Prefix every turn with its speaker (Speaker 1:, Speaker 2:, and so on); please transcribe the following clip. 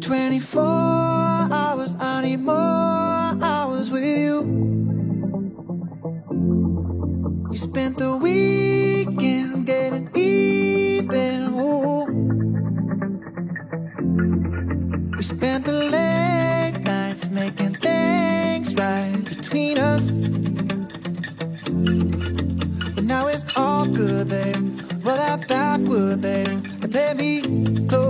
Speaker 1: 24 hours, I need more hours with you. You spent the weekend getting even, ooh. We spent the late nights making things right between us. But now it's all good, babe. Roll that backward, babe, and play me close.